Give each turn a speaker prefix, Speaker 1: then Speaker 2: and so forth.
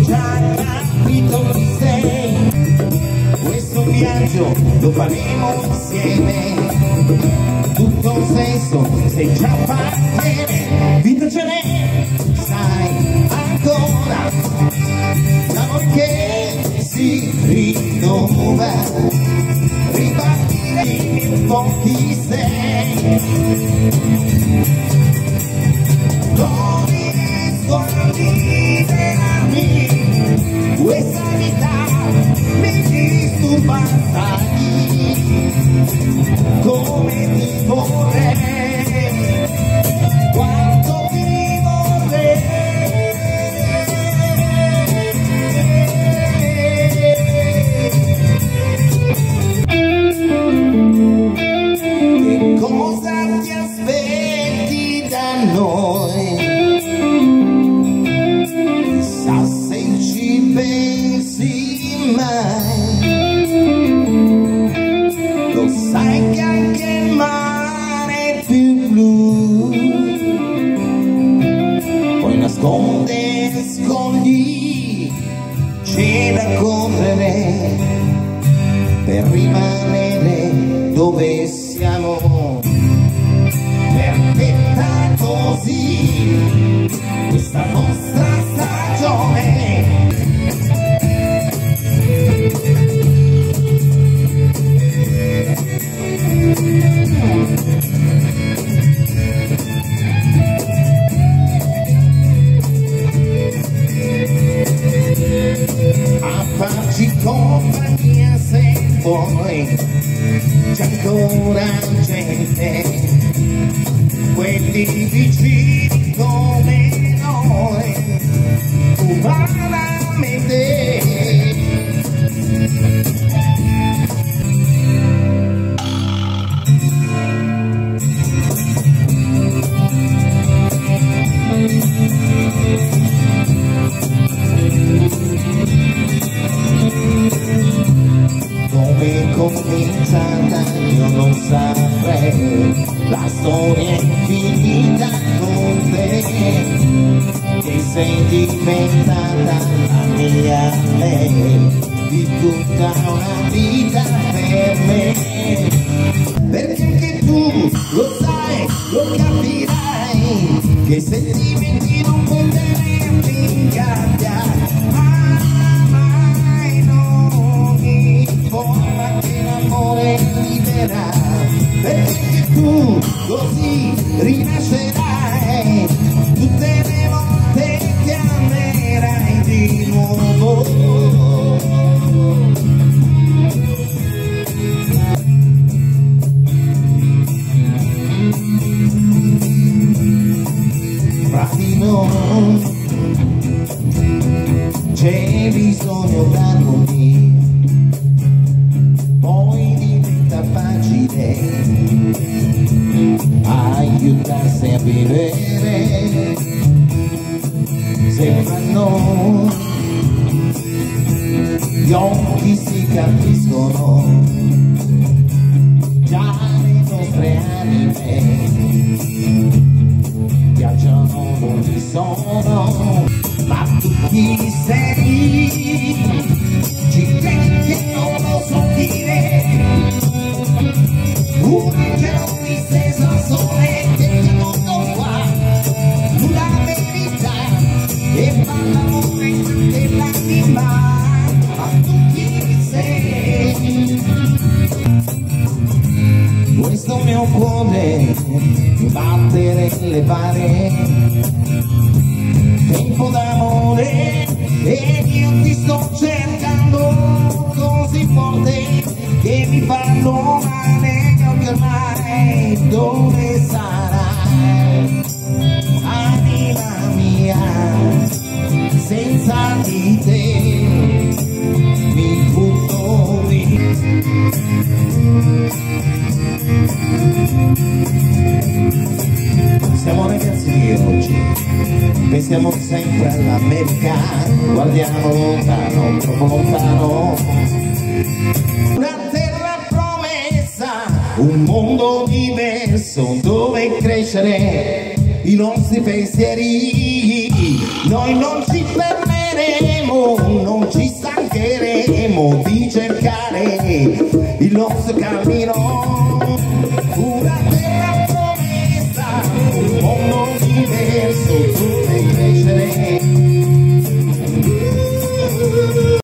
Speaker 1: già capito chi sei, questo viaggio lo faremo insieme, tutto un senso se già appartiene, vita ce n'è, sai ancora, l'amore che si rinnova, ripartire un po' chi sei, come riesco a liberarmi, questa vita mi disturba assai, come ti vorrei, quanto ti vorrei. Che cosa ti aspetti da noi? Chissà se ci pensi mai, lo sai che anche il mare è più blu, poi nasconde scogli, c'è da correre per rimanere dove siamo, perfetta così questa nostra stagione. A farci compagnia se vuoi, c'è ancora gente, quelli vicini come noi, umanamente. Come è cominciata io non saprei, la storia è infinita con te, che sei diventata la mia lei, di tutta una vita per me, perché anche tu lo sai, lo capirai, che sentimenti non puoi tenerli in gabbia, mai non importa che l'amore libera, perché anche tu così rinascerai, tutte le volte che amerai di nuovo. Fra di noi c'è bisogno d'armonia, poi diventa facile aiutarsi a vivere, sembrano gli occhi si capiscono, già le nostre anime viaggiano non ci sono, ma tu chi sei? Ci credi che non lo so dire, un angelo disteso al sole che ti mondo qua, la verità e fa l'amore e l'anima, ma tu chi sei? Questo mio cuore battere le pare, tempo d'amore e io ti sto cercando così forte che mi fanno male gli occhi ormai, dove sarai anima mia, senza di te mi butto via. Siamo ragazzi di oggi, pensiamo sempre all'America, guardiamo lontano, troppo lontano, una terra promessa, un mondo diverso dove crescere i nostri pensieri, noi non ci fermeremo di cercare il nostro cammino.